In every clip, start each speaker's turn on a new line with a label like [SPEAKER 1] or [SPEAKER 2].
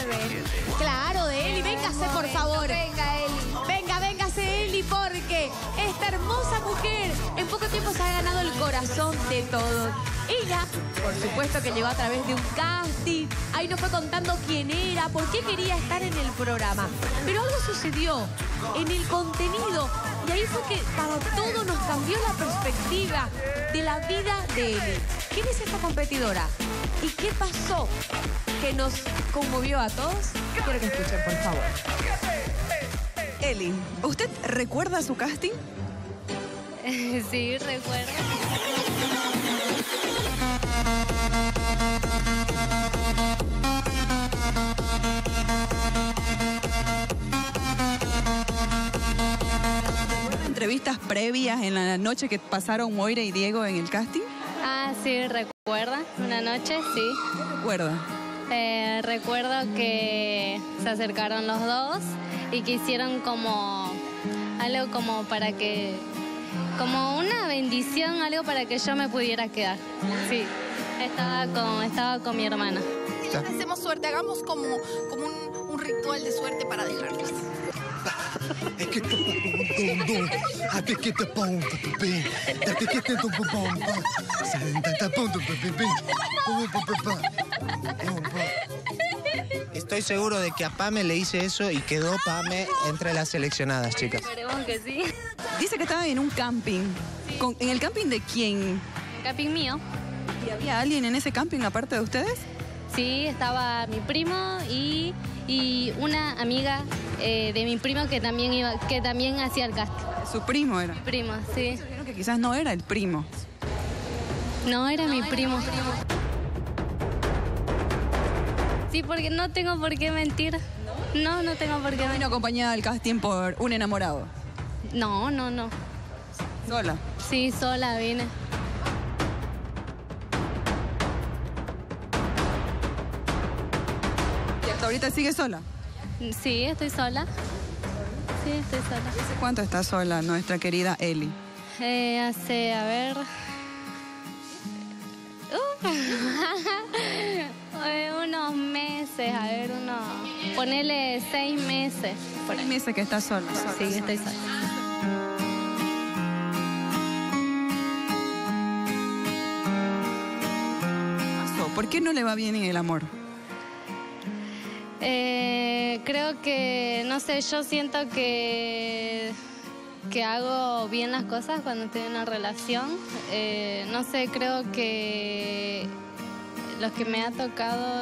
[SPEAKER 1] Claro, de Eli. Véngase, por favor.
[SPEAKER 2] Venga, Eli.
[SPEAKER 1] Venga, véngase, Eli, porque esta hermosa mujer en poco tiempo se ha ganado el corazón de todos. Ella, por supuesto que llegó a través de un casting. Ahí nos fue contando quién era, por qué quería estar en el programa. Pero algo sucedió en el contenido. Y ahí fue que para todos nos cambió la perspectiva de la vida de Eli. ¿Quién es esta competidora? ¿Y qué pasó que nos conmovió a todos? Quiero que escuchen, por favor.
[SPEAKER 3] Eli, ¿usted recuerda su casting?
[SPEAKER 2] Sí, recuerdo.
[SPEAKER 3] ¿Entrevistas previas en la noche que pasaron Moira y Diego en el casting?
[SPEAKER 2] Ah, sí, recuerda. Una noche, sí.
[SPEAKER 3] ¿Qué recuerda?
[SPEAKER 2] Recuerdo que se acercaron los dos y que hicieron como algo como para que... como una bendición, algo para que yo me pudiera quedar. Sí, estaba con mi hermana.
[SPEAKER 4] Les deseamos suerte, hagamos como un ritual de suerte para dejarlos.
[SPEAKER 5] Estoy seguro de que a Pame le hice eso y quedó Pame entre las seleccionadas, chicas.
[SPEAKER 2] Esperemos que sí.
[SPEAKER 3] Dice que estaba en un camping. ¿En el camping de quién?
[SPEAKER 2] Camping mío.
[SPEAKER 3] ¿Y había alguien en ese camping aparte de ustedes?
[SPEAKER 2] Sí, estaba mi primo y una amiga de mi primo que también hacía el casting.
[SPEAKER 3] Su primo era.
[SPEAKER 2] Primo, sí.
[SPEAKER 3] Creo que quizás no era el primo.
[SPEAKER 2] No, era mi primo. Sí, porque no tengo por qué mentir. No tengo por qué mentir.
[SPEAKER 3] ¿Vino acompañada al casting por un enamorado?
[SPEAKER 2] No.
[SPEAKER 3] ¿Sola?
[SPEAKER 2] Sí, sola vine.
[SPEAKER 3] ¿Y hasta ahorita sigue sola?
[SPEAKER 2] Sí, estoy sola. Sí, estoy sola.
[SPEAKER 3] ¿Hace cuánto está sola nuestra querida Eli?
[SPEAKER 2] Hace, a ver... unos meses, ponele 6 meses.
[SPEAKER 3] Por ahí me dice que está sola.
[SPEAKER 2] Sí, estoy sola.
[SPEAKER 3] ¿Por qué no le va bien en el amor?
[SPEAKER 2] Creo que, no sé, yo siento que hago bien las cosas cuando estoy en una relación. No sé, creo que los que me ha tocado,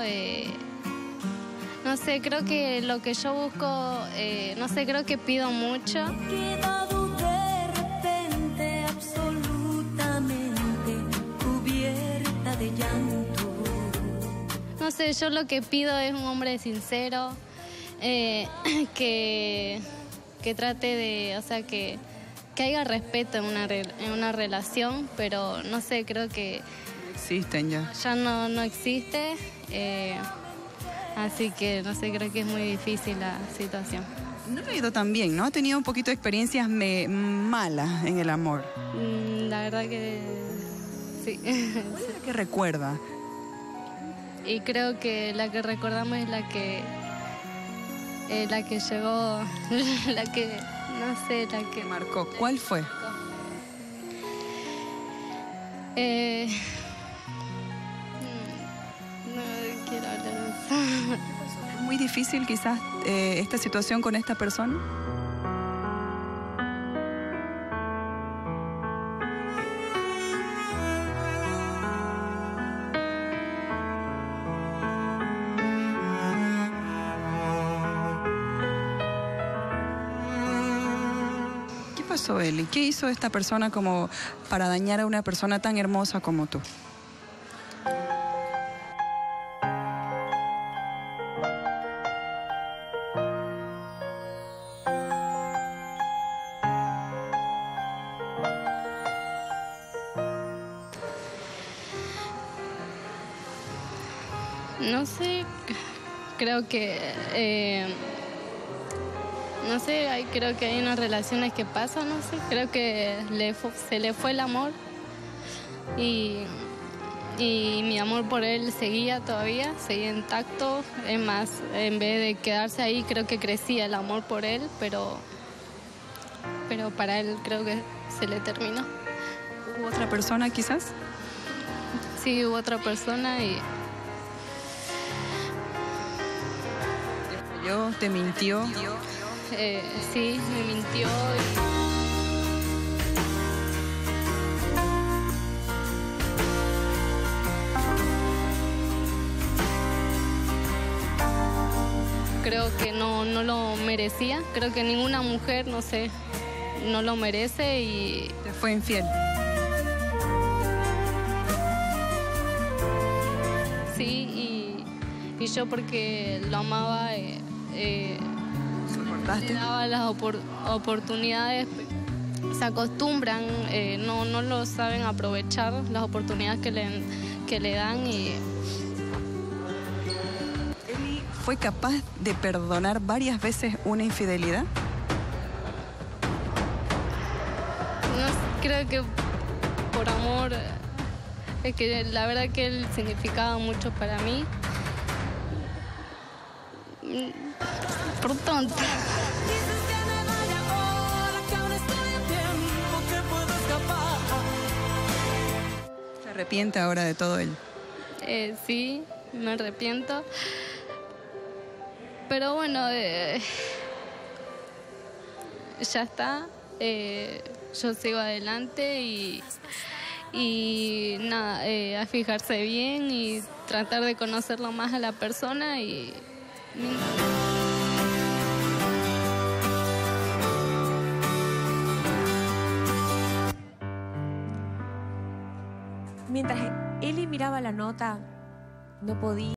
[SPEAKER 2] no sé, creo que lo que yo busco, no sé, creo que pido mucho.
[SPEAKER 6] He quedado de repente absolutamente cubierta de llanto.
[SPEAKER 2] No sé, yo lo que pido es un hombre sincero, que trate de, o sea, que haya respeto en una relación, pero no sé, creo que
[SPEAKER 3] Existen ya.
[SPEAKER 2] ya no existe, así que no sé, creo que es muy difícil la situación.
[SPEAKER 3] No le ha ido tan bien, ¿no? Ha tenido un poquito de experiencias malas en el amor.
[SPEAKER 2] La verdad que sí.
[SPEAKER 3] ¿Qué recuerda?
[SPEAKER 2] Y creo que la que recordamos es la que llegó, la que, no sé, la que
[SPEAKER 3] Marcó. ¿Cuál fue?
[SPEAKER 2] No quiero hablar de eso.
[SPEAKER 3] ¿Es muy difícil quizás esta situación con esta persona? ¿Qué pasó, Eli? ¿Qué hizo esta persona como para dañar a una persona tan hermosa como tú?
[SPEAKER 2] No sé, creo que, no sé, creo que hay unas relaciones que pasan, no sé, creo que se le fue el amor y y mi amor por él seguía seguía intacto. Es más, en vez de quedarse ahí, creo que crecía el amor por él, pero para él creo que se le terminó.
[SPEAKER 3] ¿Hubo otra persona quizás?
[SPEAKER 2] Sí, hubo otra persona y
[SPEAKER 3] ¿Te falló? ¿Te mintió?
[SPEAKER 2] sí, me mintió. Creo que no lo merecía. Creo que ninguna mujer, no sé, no lo merece y
[SPEAKER 3] ¿Te fue infiel?
[SPEAKER 2] sí, y yo porque lo amaba, le
[SPEAKER 3] ¿Soportaste?
[SPEAKER 2] daba las oportunidades. Se acostumbran, no lo saben aprovechar, las oportunidades que le dan y
[SPEAKER 3] ¿Eli fue capaz de perdonar varias veces una infidelidad?
[SPEAKER 2] no sé, creo que por amor, es que la verdad que él significaba mucho para mí. Por tonta.
[SPEAKER 3] ¿Se arrepiente ahora de todo él?
[SPEAKER 2] Sí, me arrepiento. Pero bueno, ya está. Yo sigo adelante y nada, a fijarse bien y tratar de conocerlo más a la persona y...
[SPEAKER 1] Mientras Eli miraba la nota, no podía